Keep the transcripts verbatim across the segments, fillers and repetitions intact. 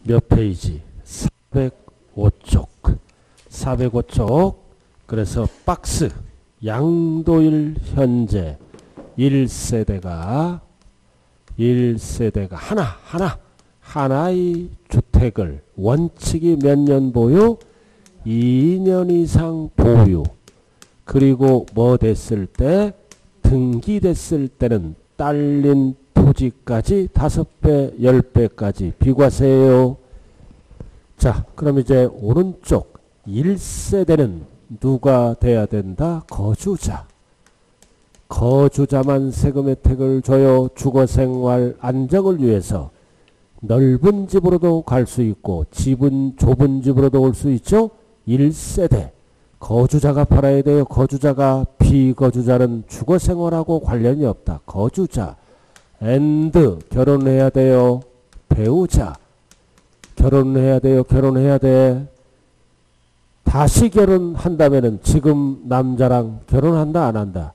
몇 페이지? 사백오 쪽. 사백오 쪽. 그래서 박스. 양도일 현재 일 세대가 일 세대가 하나 하나 하나의 주택을 원칙이 몇 년 보유? 이 년 이상 보유. 그리고 뭐 됐을 때? 등기됐을 때는 딸린 토지까지 다섯 배, 열 배까지 비과세예요. 자, 그럼 이제 오른쪽 일 세대는 누가 돼야 된다? 거주자. 거주자만 세금 혜택을 줘요. 주거생활 안정을 위해서. 넓은 집으로도 갈 수 있고 집은 좁은 집으로도 올 수 있죠. 일 세대. 거주자가 팔아야 돼요. 거주자가. 비거주자는 주거생활하고 관련이 없다. 거주자. and 결혼해야 돼요. 배우자. 결혼해야 돼요. 결혼해야 돼. 다시 결혼한다면은 지금 남자랑 결혼한다 안 한다?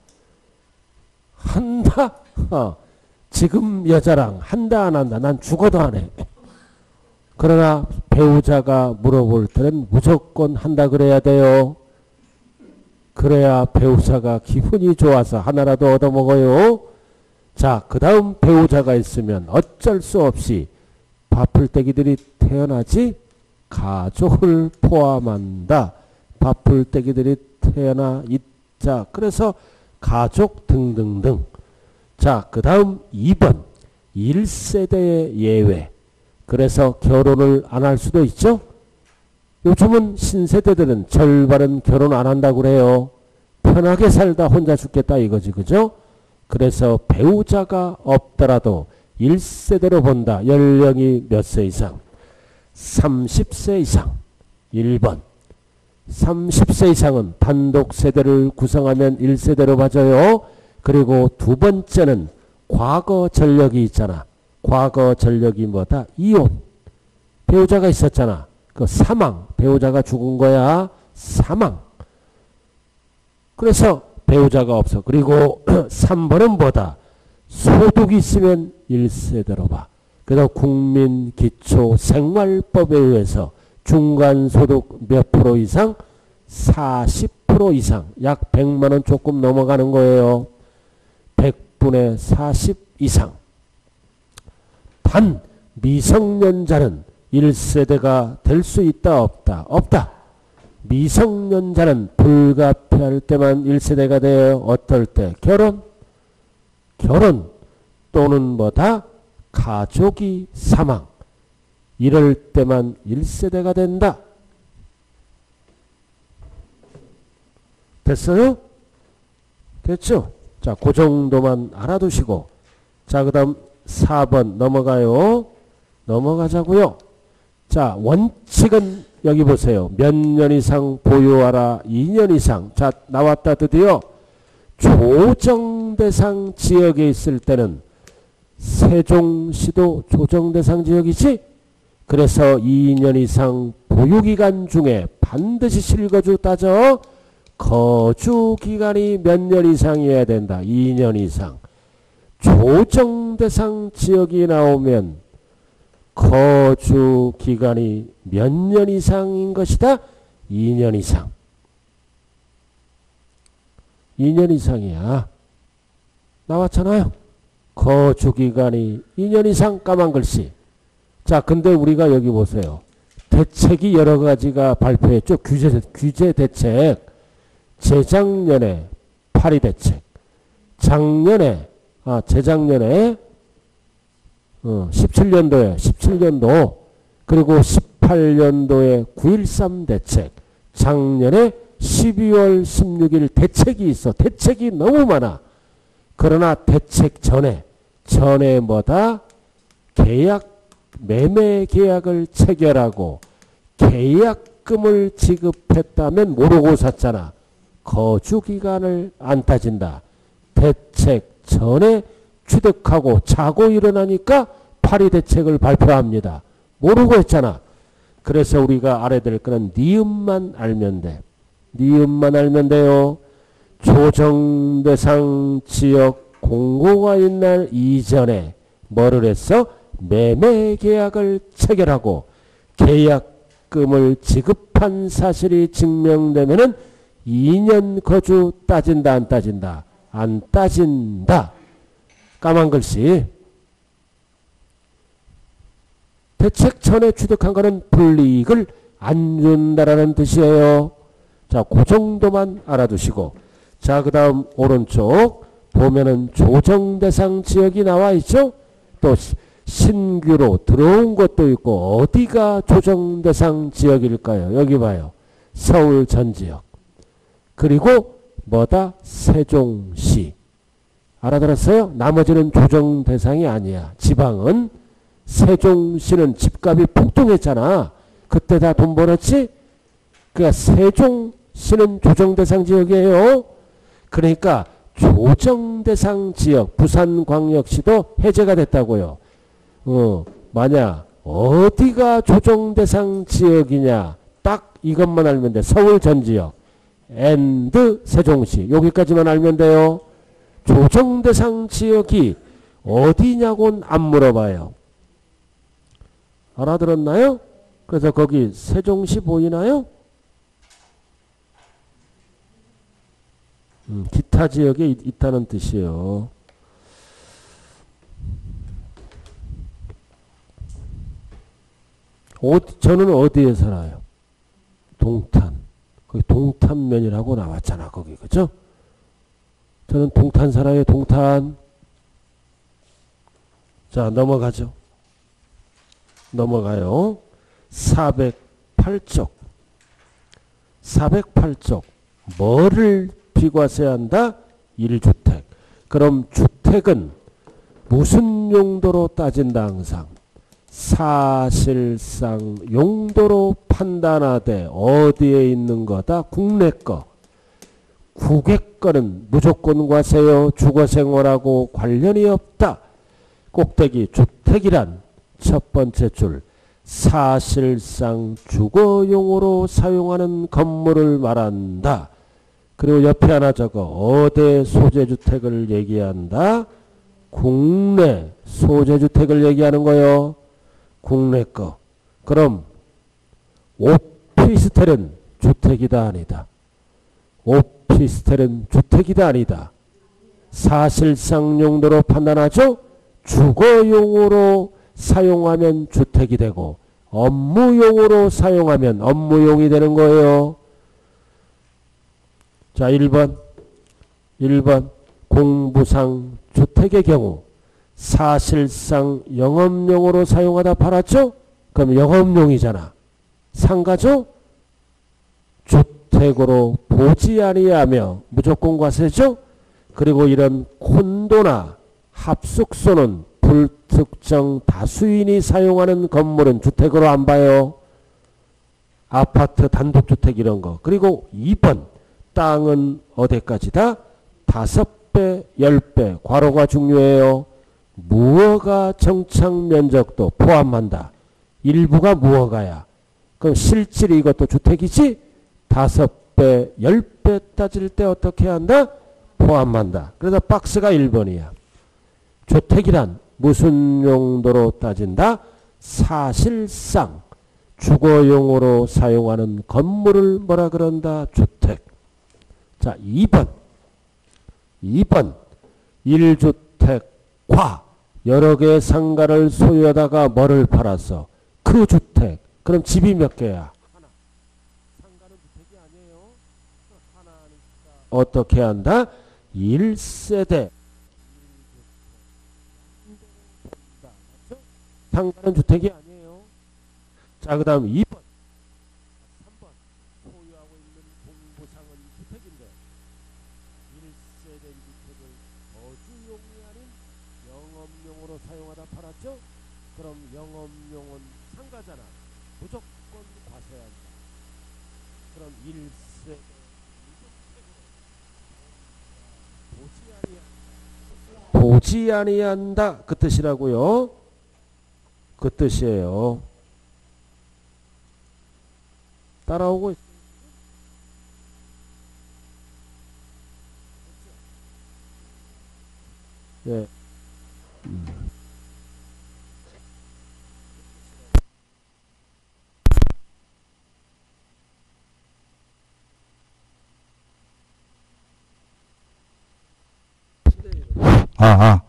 한다? 어. 지금 여자랑 한다 안 한다? 난 죽어도 안 해. 그러나 배우자가 물어볼 때는 무조건 한다 그래야 돼요. 그래야 배우자가 기분이 좋아서 하나라도 얻어먹어요. 자, 그 다음 배우자가 있으면 어쩔 수 없이 바풀떼기들이 태어나지. 가족을 포함한다. 바풀떼기들이 태어나 있자. 그래서 가족 등등등. 자, 그 다음 이 번 일 세대의 예외. 그래서 결혼을 안 할 수도 있죠. 요즘은 신세대들은 절반은 결혼 안 한다고 그래요. 편하게 살다 혼자 죽겠다 이거지. 그죠? 그래서 배우자가 없더라도 일 세대로 본다. 연령이 몇 세 이상? 삼십 세 이상. 일 번. 삼십 세 이상은 단독 세대를 구성하면 일 세대로 봐줘요. 그리고 두 번째는 과거 전력이 있잖아. 과거 전력이 뭐다? 이혼. 배우자가 있었잖아. 그 사망. 배우자가 죽은 거야. 사망. 그래서 배우자가 없어. 그리고 삼 번은 뭐다? 소득이 있으면 일 세대로 봐. 그래서 국민기초생활법에 의해서 중간소득 몇 프로 이상? 사십 퍼센트 이상. 약 백만 원 조금 넘어가는 거예요. 백분의 사십 이상. 단 미성년자는 일 세대가 될 수 있다 없다? 없다. 미성년자는 불가피할 때만 일 세대가 돼요. 어떨 때? 결혼. 결혼 또는 뭐다? 가족이 사망. 이럴 때만 일 세대가 된다. 됐어요? 됐죠? 자, 그 정도만 알아두시고. 자, 그 다음 사 번 넘어가요. 넘어가자고요. 자, 원칙은 여기 보세요. 몇 년 이상 보유하라. 이 년 이상. 자, 나왔다 드디어. 조정대상 지역에 있을 때는 세종시도 조정대상 지역이지. 그래서 이 년 이상 보유기간 중에 반드시 실거주 따져. 거주기간이 몇 년 이상이어야 된다. 이 년 이상. 조정대상 지역이 나오면 거주기간이 몇 년 이상인 것이다. 이 년 이상. 이 년 이상이야. 나왔잖아요. 거주기간이 이 년 이상. 까만 글씨. 자, 근데 우리가 여기 보세요. 대책이 여러 가지가 발표했죠. 규제, 규제 대책. 재작년에 파리 대책. 작년에, 아, 재작년에, 어, 십칠 년도에, 십칠 년도, 그리고 십팔 년도에 구일삼 대책. 작년에 십이월 십육일 대책이 있어. 대책이 너무 많아. 그러나 대책 전에, 전에 뭐다? 계약, 매매 계약을 체결하고 계약금을 지급했다면 모르고 샀잖아. 거주기간을 안 따진다. 대책 전에 취득하고 자고 일어나니까 파리 대책을 발표합니다. 모르고 했잖아. 그래서 우리가 알아야 될 거는 니은만 알면 돼. 니은만 알면 돼요. 조정대상 지역 공고가 있는 날 이전에 뭐를 했어? 매매 계약을 체결하고 계약금을 지급한 사실이 증명되면은 이 년 거주 따진다 안 따진다? 안 따진다. 까만 글씨. 대책 전에 취득한 거는 불이익을 안 준다라는 뜻이에요. 자, 그 정도만 알아두시고. 자, 그 다음 오른쪽 보면은 조정대상 지역이 나와 있죠? 또 신규로 들어온 것도 있고 어디가 조정대상 지역일까요? 여기 봐요. 서울 전 지역. 그리고 뭐다? 세종시. 알아들었어요? 나머지는 조정대상이 아니야. 지방은. 세종시는 집값이 폭등했잖아. 그때 다 돈 벌었지? 그러니까 세종시는 조정대상 지역이에요. 그러니까 조정대상 지역, 부산광역시도 해제가 됐다고요. 어, 만약 어디가 조정대상 지역이냐? 딱 이것만 알면 돼. 서울 전 지역, 앤드 세종시. 여기까지만 알면 돼요. 조정대상 지역이 어디냐고는 안 물어봐요. 알아들었나요? 그래서 거기 세종시 보이나요? 음, 기타 지역에 있, 있다는 뜻이에요. 어디, 저는 어디에 살아요? 동탄. 거기 동탄면이라고 나왔잖아. 거기 그죠? 저는 동탄 살아요. 동탄. 자, 넘어가죠. 넘어가요. 사백팔 쪽. 사백팔 쪽. 뭐를 비과세해야 한다? 일 주택. 그럼 주택은 무슨 용도로 따진다 항상? 사실상 용도로 판단하되 어디에 있는 거다? 국내 거. 국외 거는 무조건 과세요. 주거생활하고 관련이 없다. 꼭대기 주택이란 첫 번째 줄. 사실상 주거용으로 사용하는 건물을 말한다. 그리고 옆에 하나 적어. 어대 소재주택을 얘기한다. 국내 소재주택을 얘기하는 거요. 국내 거. 그럼 오피스텔은 주택이다 아니다? 오피스텔은 주택이다 아니다? 사실상 용도로 판단하죠. 주거용으로 사용하면 주택이 되고 업무용으로 사용하면 업무용이 되는 거예요. 자, 일 번. 일 번. 공부상 주택의 경우 사실상 영업용으로 사용하다 팔았죠? 그럼 영업용이잖아. 상가죠? 주택으로 보지 아니하며 무조건 과세죠? 그리고 이런 콘도나 합숙소는 불특정 다수인이 사용하는 건물은 주택으로 안 봐요. 아파트 단독주택 이런 거. 그리고 이 번. 땅은 어디까지다? 다섯 배, 열 배. 괄호가 중요해요. 무허가 정착 면적도 포함한다. 일부가 무허가야. 그럼 실질이 이것도 주택이지? 다섯 배, 열 배 따질 때 어떻게 한다? 포함한다. 그래서 박스가 일 번이야. 주택이란 무슨 용도로 따진다? 사실상 주거용으로 사용하는 건물을 뭐라 그런다? 주택. 자, 이 번. 이 번. 일 주택과 여러 개의 상가를 소유하다가 뭐를 팔았어? 그 주택. 그럼 집이 몇 개야? 하나. 상가는 주택이 아니에요. 하나니까 어떻게 한다? 일 세대. 상가는 주택이 아니에요. 자, 그 다음 이 번. 삼 번. 소유하고 있는 공부상은 주택인데 일 세대 주택을 거주용이 아닌 영업용으로 사용하다 팔았죠? 그럼 영업용은 상가잖아. 무조건 과세한다. 그럼 일 세대 주택으로 보지 아니한다. 그 뜻이라고요. 그 뜻이에요. 따라오고 있어요. 예. 음. 아, 아.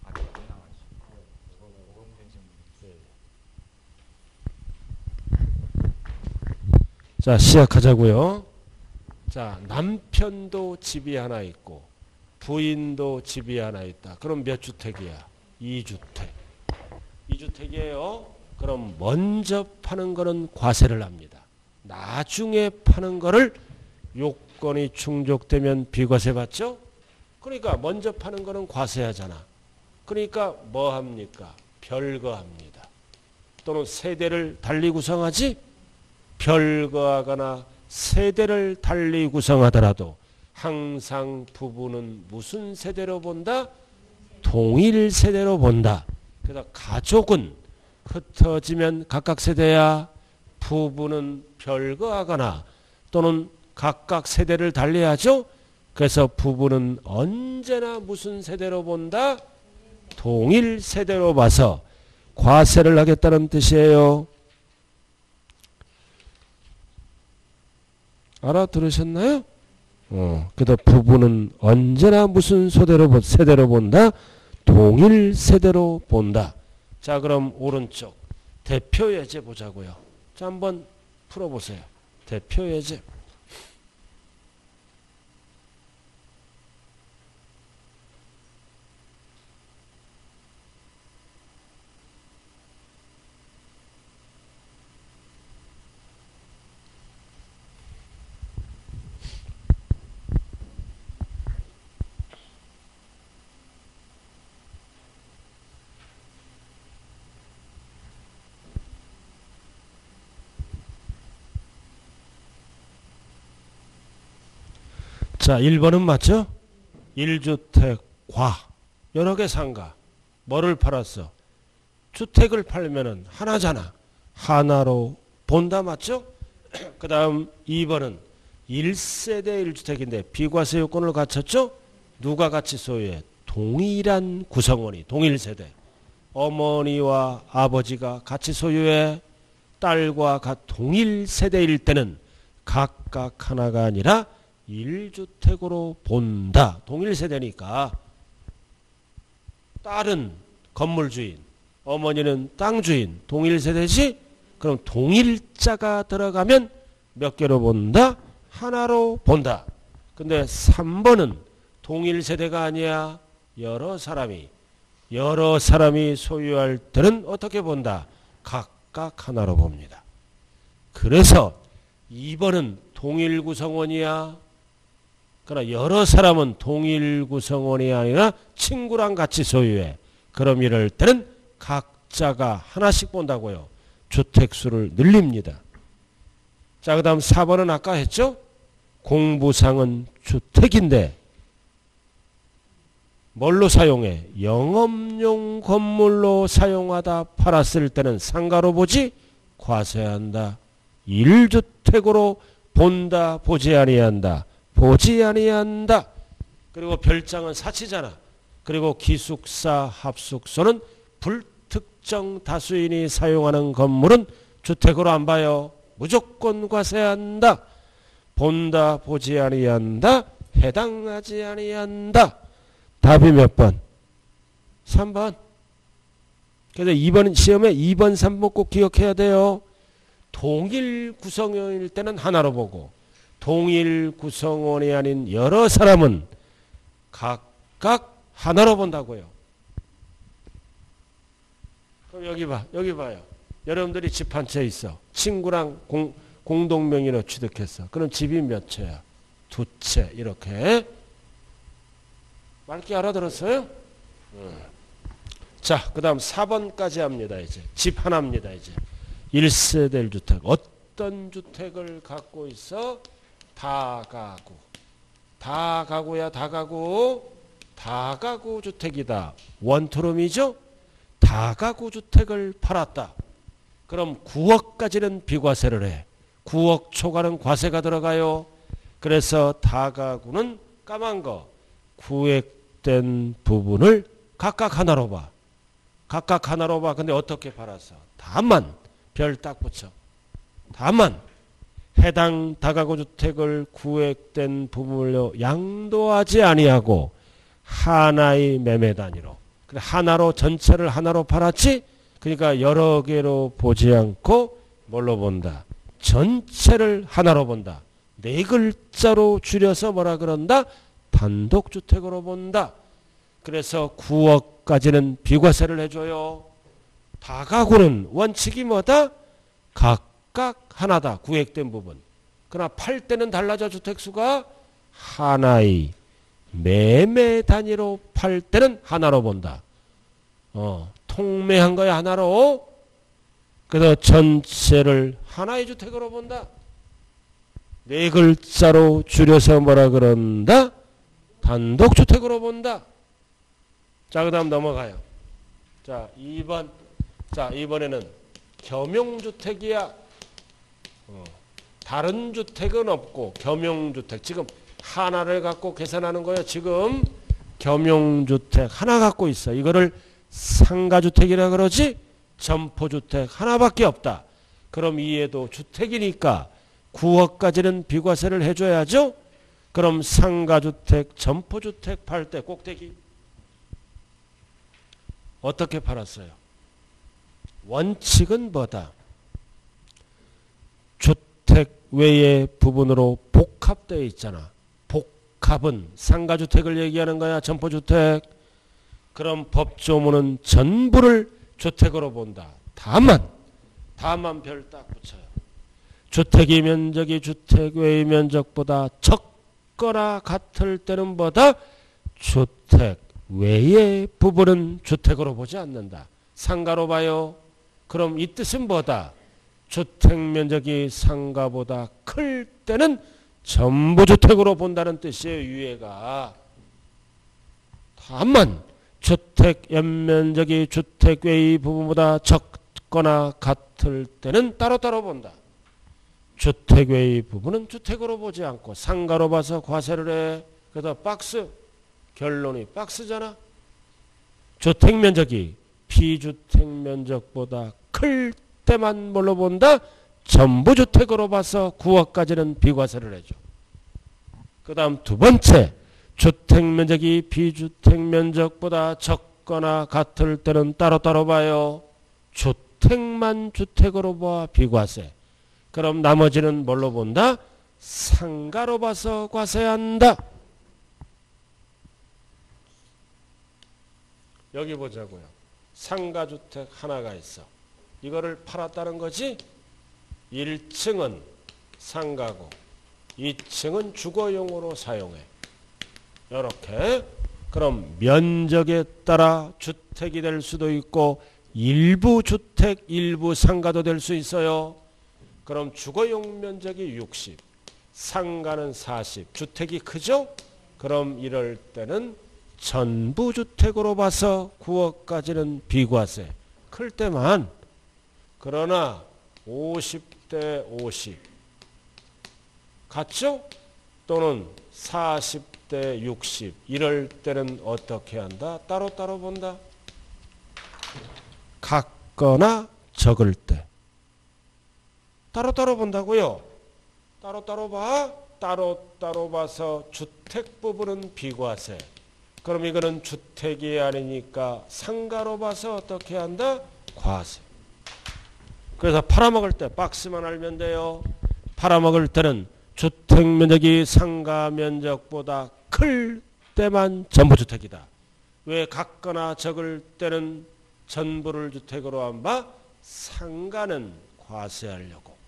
자, 시작하자고요. 자, 남편도 집이 하나 있고 부인도 집이 하나 있다. 그럼 몇 주택이야? 이 주택. 이 주택이에요. 그럼 먼저 파는 거는 과세를 합니다. 나중에 파는 거를 요건이 충족되면 비과세 받죠? 그러니까 먼저 파는 거는 과세하잖아. 그러니까 뭐 합니까? 별거합니다. 또는 세대를 달리 구성하지? 별거하거나 세대를 달리 구성하더라도 항상 부부는 무슨 세대로 본다? 동일 세대로 본다. 그래서 가족은 흩어지면 각각 세대야. 부부는 별거하거나 또는 각각 세대를 달리하죠. 그래서 부부는 언제나 무슨 세대로 본다? 동일 세대로 봐서 과세를 하겠다는 뜻이에요. 알아들으셨나요? 어, 그래서 부부는 언제나 무슨 세대로, 세대로 본다? 동일 세대로 본다. 자, 그럼 오른쪽 대표 예제 보자고요. 자, 한번 풀어보세요. 대표 예제. 자, 일 번은 맞죠? 일 주택 과 여러 개 상가. 뭐를 팔았어? 주택을 팔면은 하나잖아. 하나로 본다 맞죠? 그 다음 이 번은 일 세대 일 주택인데 비과세 요건을 갖췄죠? 누가 같이 소유해? 동일한 구성원이 동일 세대. 어머니와 아버지가 같이 소유해. 딸과 동일 세대일 때는 각각 하나가 아니라 일 주택으로 본다. 동일 세대니까. 딸은 건물주인, 어머니는 땅주인, 동일 세대지? 그럼 동일자가 들어가면 몇 개로 본다? 하나로 본다. 근데 삼 번은 동일 세대가 아니야. 여러 사람이, 여러 사람이 소유할 때는 어떻게 본다? 각각 하나로 봅니다. 그래서 이 번은 동일 구성원이야. 그러나 여러 사람은 동일 구성원이 아니라 친구랑 같이 소유해. 그럼 이럴 때는 각자가 하나씩 본다고요. 주택수를 늘립니다. 자, 그 다음 사 번은 아까 했죠? 공부상은 주택인데 뭘로 사용해? 영업용 건물로 사용하다 팔았을 때는 상가로 보지? 과세한다. 일 주택으로 본다, 보지 아니한다. 보지 아니한다. 그리고 별장은 사치잖아. 그리고 기숙사, 합숙소는 불특정 다수인이 사용하는 건물은 주택으로 안 봐요. 무조건 과세한다. 본다, 보지 아니한다. 해당하지 아니한다. 답이 몇 번? 삼 번. 그래서 이 번 시험에 이 번, 삼 번 꼭 기억해야 돼요. 동일 구성원일 때는 하나로 보고 동일 구성원이 아닌 여러 사람은 각각 하나로 본다고요. 그럼 여기 봐. 여기 봐요. 여러분들이 집 한 채 있어. 친구랑 공, 공동명의로 취득했어. 그럼 집이 몇 채야? 두 채. 이렇게. 맑게 알아들었어요? 음. 자, 그 다음 사 번까지 합니다. 이제 집 하나입니다. 이제 일 세대 일 주택. 어떤 주택을 갖고 있어? 다가구. 다가구야 다가구. 다가구 주택이다. 원투룸이죠? 다가구 주택을 팔았다. 그럼 구억까지는 비과세를 해. 구억 초과는 과세가 들어가요. 그래서 다가구는 까만 거 구획된 부분을 각각 하나로 봐. 각각 하나로 봐. 근데 어떻게 팔았어? 다만 별 딱 붙여. 다만 해당 다가구 주택을 구획된 부분을 양도하지 아니하고 하나의 매매 단위로. 하나로 전체를 하나로 팔았지. 그러니까 여러 개로 보지 않고 뭘로 본다? 전체를 하나로 본다. 네 글자로 줄여서 뭐라 그런다? 단독주택으로 본다. 그래서 구억까지는 비과세를 해줘요. 다가구는 원칙이 뭐다? 각각 하나다. 구획된 부분. 그러나 팔 때는 달라져. 주택수가 하나의 매매 단위로 팔 때는 하나로 본다. 어, 통매한 거야 하나로. 그래서 전체를 하나의 주택으로 본다. 네 글자로 줄여서 뭐라 그런다? 단독주택으로 본다. 자, 그 다음 넘어가요. 자, 이 번. 자, 이번에는 겸용주택이야. 어, 다른 주택은 없고 겸용주택. 지금 하나를 갖고 계산하는 거예요. 지금 겸용주택 하나 갖고 있어. 이거를 상가주택이라 그러지. 점포주택 하나밖에 없다. 그럼 이에도 주택이니까 구억까지는 비과세를 해줘야죠. 그럼 상가주택, 점포주택 팔 때 꼭대기 어떻게 팔았어요? 원칙은 뭐다? 주택 외의 부분으로 복합되어 있잖아. 복합은 상가주택을 얘기하는 거야. 점포주택. 그럼 법조문은 전부를 주택으로 본다. 다만 다만 별 딱 붙여요. 주택의 면적이 주택 외의 면적보다 적거나 같을 때는 뭐다? 주택 외의 부분은 주택으로 보지 않는다. 상가로 봐요. 그럼 이 뜻은 뭐다? 주택 면적이 상가보다 클 때는 전부 주택으로 본다는 뜻이에요. 유예가. 다만 주택 연면적이 주택 외의 부분보다 적거나 같을 때는 따로따로 본다. 주택 외의 부분은 주택으로 보지 않고 상가로 봐서 과세를 해. 그래서 박스. 결론이 박스잖아. 주택 면적이 피주택 면적보다 클 때만 뭘로 본다? 전부 주택으로 봐서 구억까지는 비과세를 해줘. 그 다음 두 번째. 주택 면적이 비주택 면적보다 적거나 같을 때는 따로따로 봐요. 주택만 주택으로 봐 비과세. 그럼 나머지는 뭘로 본다? 상가로 봐서 과세한다. 여기 보자고요. 상가주택 하나가 있어. 이거를 팔았다는 거지. 일 층은 상가고 이 층은 주거용으로 사용해. 이렇게. 그럼 면적에 따라 주택이 될 수도 있고 일부 주택, 일부 상가도 될 수 있어요. 그럼 주거용 면적이 육십, 상가는 사십. 주택이 크죠? 그럼 이럴 때는 전부 주택으로 봐서 구억까지는 비과세. 클 때만. 그러나 오십 대 오십 같죠? 또는 사십 대 육십 이럴 때는 어떻게 한다? 따로따로 본다. 같거나 적을 때 따로따로 본다고요. 따로따로 봐. 따로따로 봐서 주택 부분은 비과세. 그럼 이거는 주택이 아니니까 상가로 봐서 어떻게 한다? 과세. 그래서 팔아먹을 때 박스만 알면 돼요. 팔아먹을 때는 주택 면적이 상가 면적보다 클 때만 전부주택이다. 왜 같거나 적을 때는 전부를 주택으로 안 봐? 상가는 과세하려고.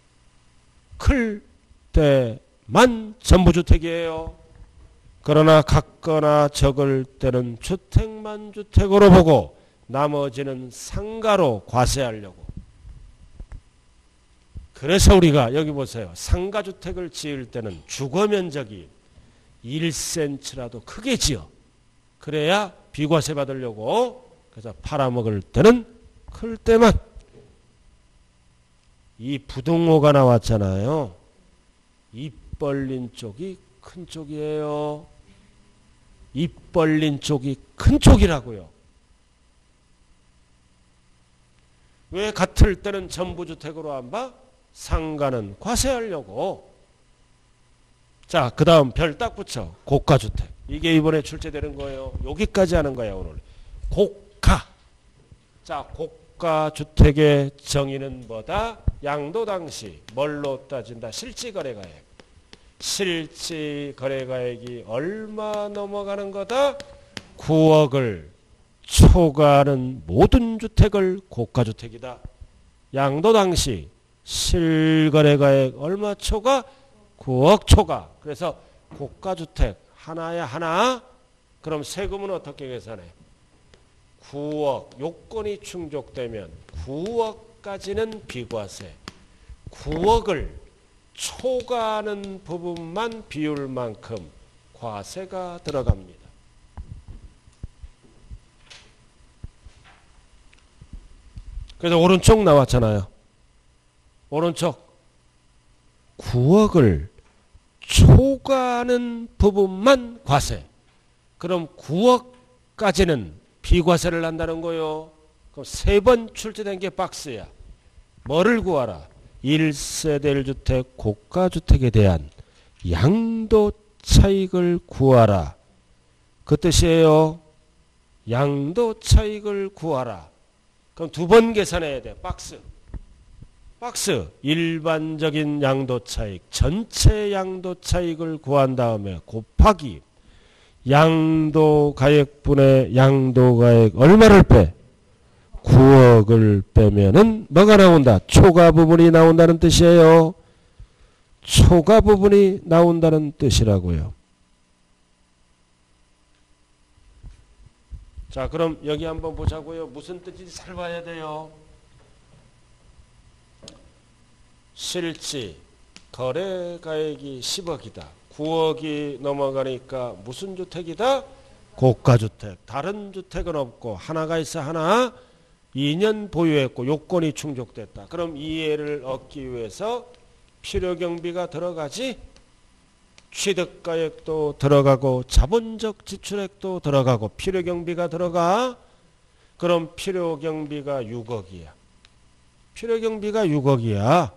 클 때만 전부주택이에요. 그러나 같거나 적을 때는 주택만 주택으로 보고 나머지는 상가로 과세하려고. 그래서 우리가 여기 보세요. 상가주택을 지을 때는 주거면적이 일 센티미터라도 크게 지어. 그래야 비과세 받으려고. 그래서 팔아먹을 때는 클 때만. 이 부등호가 나왔잖아요. 입 벌린 쪽이 큰 쪽이에요. 입 벌린 쪽이 큰 쪽이라고요. 왜 같을 때는 전부주택으로 안 봐? 상가는 과세하려고. 자, 그 다음 별 딱 붙여. 고가주택. 이게 이번에 출제되는 거예요. 여기까지 하는 거야 오늘. 고가. 자, 고가 주택의 정의는 뭐다? 양도당시 뭘로 따진다? 실지거래가액. 실지거래가액이 얼마 넘어가는 거다? 구억을 초과하는 모든 주택을 고가주택이다. 양도당시 실거래가액 얼마 초과? 구억 초과. 그래서 고가주택 하나야 하나. 그럼 세금은 어떻게 계산해? 구억. 요건이 충족되면 구억까지는 비과세. 구억을 초과하는 부분만 비율만큼 과세가 들어갑니다. 그래서 오른쪽 나왔잖아요. 오른쪽. 구억을 초과하는 부분만 과세. 그럼 구억까지는 비과세를 한다는 거요. 그럼 세 번 출제된 게 박스야. 뭐를 구하라? 일 세대 일 주택 고가주택에 대한 양도 차익을 구하라. 그 뜻이에요. 양도 차익을 구하라. 그럼 두 번 계산해야 돼. 박스. 박스. 일반적인 양도 차익, 전체 양도 차익을 구한 다음에 곱하기 양도 가액분의 양도 가액 얼마를 빼? 구억을 빼면은 뭐가 나온다? 초과 부분이 나온다는 뜻이에요. 초과 부분이 나온다는 뜻이라고요. 자, 그럼 여기 한번 보자고요. 무슨 뜻인지 잘 봐야 돼요. 실지 거래가액이 십억이다. 구억이 넘어가니까 무슨 주택이다? 고가주택. 다른 주택은 없고 하나가 있어 하나. 이 년 보유했고 요건이 충족됐다. 그럼 이해를 얻기 위해서 필요경비가 들어가지. 취득가액도 들어가고 자본적 지출액도 들어가고 필요경비가 들어가. 그럼 필요경비가 육억이야. 필요경비가 육억이야.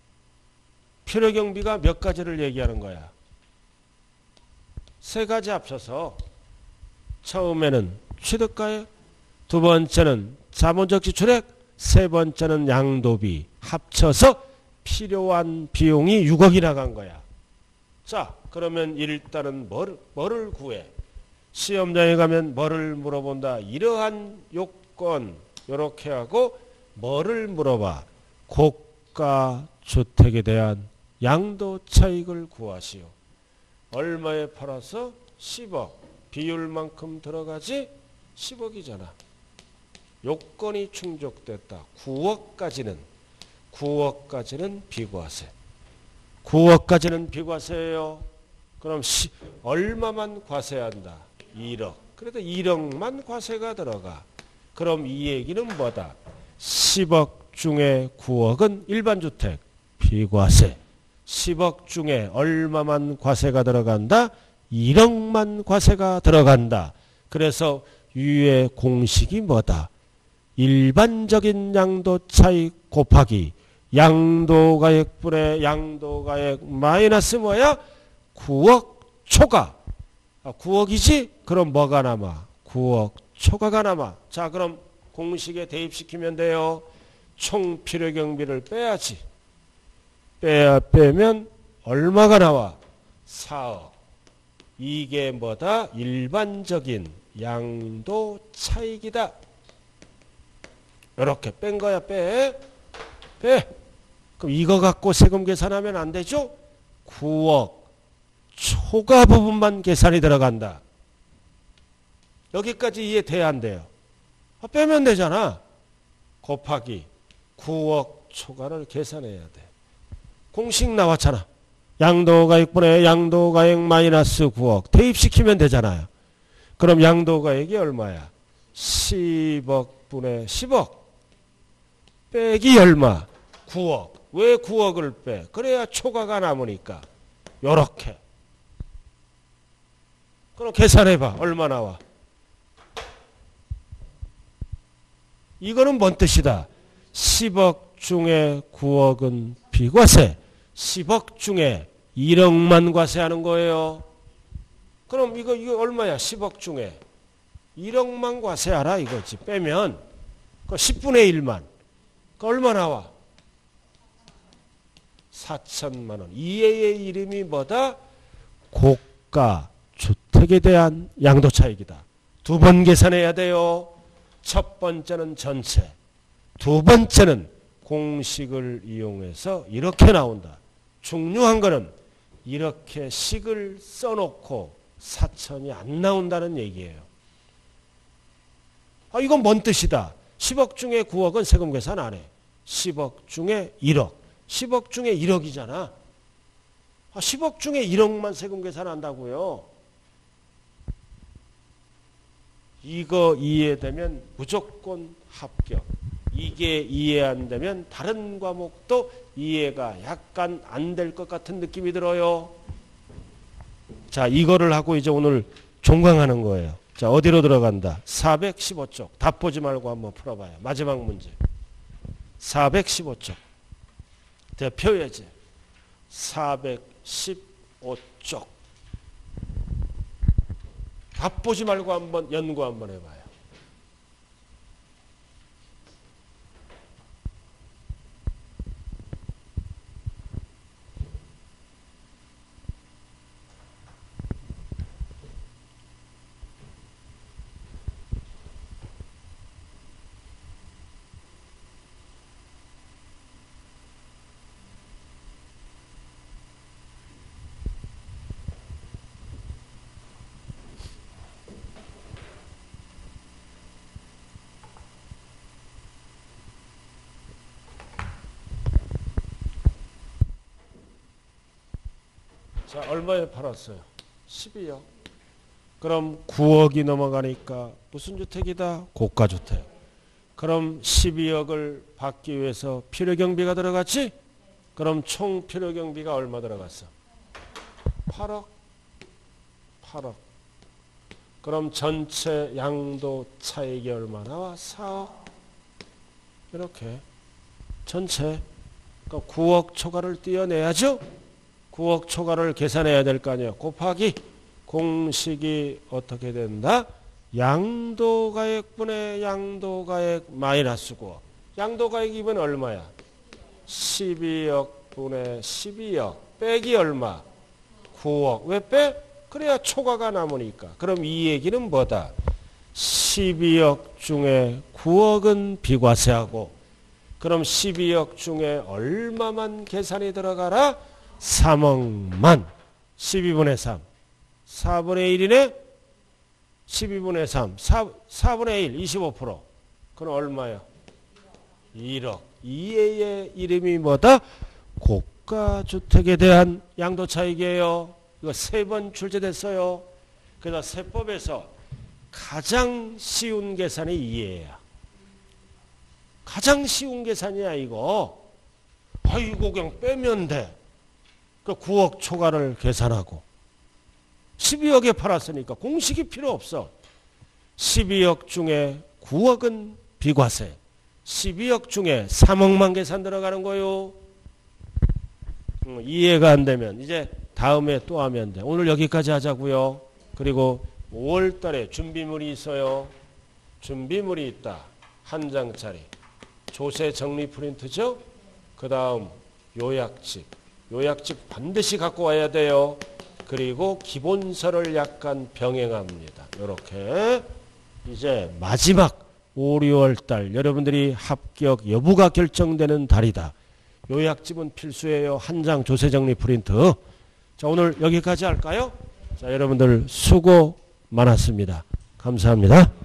필요경비가 몇 가지를 얘기하는 거야? 세 가지 합쳐서 처음에는 취득가액, 두 번째는 자본적 지출액, 세 번째는 양도비 합쳐서 필요한 비용이 육억이 나간 거야. 자, 그러면 일단은 뭘, 뭐를 구해? 시험장에 가면 뭐를 물어본다? 이러한 요건 요렇게 하고 뭐를 물어봐? 고가 주택에 대한 양도 차익을 구하시오. 얼마에 팔아서? 십억. 비율만큼 들어가지? 십억이잖아. 요건이 충족됐다. 구억까지는 구억까지는 비과세. 구억까지는 비과세예요. 그럼 시, 얼마만 과세한다? 일억. 그래도 일억만 과세가 들어가. 그럼 이 얘기는 뭐다? 십억 중에 구억은 일반주택 비과세. 십억 중에 얼마만 과세가 들어간다? 일억만 과세가 들어간다. 그래서 위의 공식이 뭐다? 일반적인 양도 차익 곱하기 양도가액분의 양도가액 마이너스 뭐야? 구억 초과. 아, 구억이지? 그럼 뭐가 남아? 구억 초과가 남아. 자, 그럼 공식에 대입시키면 돼요. 총 필요경비를 빼야지. 빼야 빼면 얼마가 나와? 사억. 이게 뭐다? 일반적인 양도 차익이다. 이렇게 뺀 거야. 빼. 빼. 그럼 이거 갖고 세금 계산하면 안 되죠? 구억 초과 부분만 계산이 들어간다. 여기까지 이해돼야 안 돼요? 아, 빼면 되잖아. 곱하기 구억 초과를 계산해야 돼. 공식 나왔잖아. 양도가액분의 양도가액 마이너스 구억. 대입시키면 되잖아요. 그럼 양도가액이 얼마야? 십억분의 십억. 빼기 얼마? 구억. 왜 구억을 빼? 그래야 초과가 남으니까. 요렇게. 그럼 계산해봐. 얼마 나와? 이거는 뭔 뜻이다? 십억 중에 구억은 비과세. 십억 중에 일억만 과세하는 거예요. 그럼 이거 이거 얼마야? 십억 중에 일억만 과세하라 이거지. 빼면 그 십분의 일만. 그 얼마 나와? 사천만 원. 이해의 이름이 뭐다? 고가 주택에 대한 양도차익이다. 두 번 계산해야 돼요. 첫 번째는 전체, 두 번째는 공식을 이용해서 이렇게 나온다. 중요한 거는 이렇게 식을 써놓고 사천이 안 나온다는 얘기예요. 아, 이건 뭔 뜻이다? 십억 중에 구억은 세금 계산 안 해. 십억 중에 일억. 십억 중에 일억이잖아. 아, 십억 중에 일억만 세금 계산한다고요. 이거 이해되면 무조건 합격. 이게 이해 안 되면 다른 과목도 이해가 약간 안 될 것 같은 느낌이 들어요. 자, 이거를 하고 이제 오늘 종강하는 거예요. 자, 어디로 들어간다? 사백십오 쪽. 답 보지 말고 한번 풀어봐요. 마지막 문제. 사백십오 쪽. 대표 예제. 사백십오 쪽. 답 보지 말고 한번 연구 한번 해봐요. 자, 얼마에 팔았어요? 십이억. 그럼 구억이 넘어가니까 무슨 주택이다? 고가주택. 그럼 십이억을 받기 위해서 필요경비가 들어갔지? 그럼 총 필요경비가 얼마 들어갔어? 팔억. 팔억. 그럼 전체 양도 차익이 얼마 나와? 사억. 이렇게. 전체. 그러니까 구억 초과를 떼어내야죠? 구억 초과를 계산해야 될 거 아니에요. 곱하기 공식이 어떻게 된다? 양도가액분의 양도가액 마이너스 구억. 양도가액이면 얼마야? 십이억 분의 십이억 빼기 얼마? 구억. 왜 빼? 그래야 초과가 남으니까. 그럼 이 얘기는 뭐다? 십이억 중에 구억은 비과세하고 그럼 십이억 중에 얼마만 계산이 들어가라? 삼억만. 십이분의 삼. 사분의 일이네? 십이분의 삼. 사, 사분의 일. 이십오 퍼센트. 그럼 얼마야? 일억. 이의 이름이 뭐다? 고가주택에 대한 양도차익이에요. 이거 세 번 출제됐어요. 그래서 세법에서 가장 쉬운 계산이 이해야. 가장 쉬운 계산이야 이거. 아이고 그냥 빼면 돼. 그 구억 초과를 계산하고 십이억에 팔았으니까 공식이 필요 없어. 십이억 중에 구억은 비과세. 십이억 중에 삼억만 계산 들어가는 거요. 음, 이해가 안 되면 이제 다음에 또 하면 돼. 오늘 여기까지 하자고요. 그리고 오월 달에 준비물이 있어요. 준비물이 있다. 한 장짜리. 조세 정리 프린트죠. 그 다음 요약집. 요약집 반드시 갖고 와야 돼요. 그리고 기본서를 약간 병행합니다. 이렇게 이제 마지막 오, 유월 달 여러분들이 합격 여부가 결정되는 달이다. 요약집은 필수예요. 한 장 조세정리 프린트. 자, 오늘 여기까지 할까요? 자, 여러분들 수고 많았습니다. 감사합니다.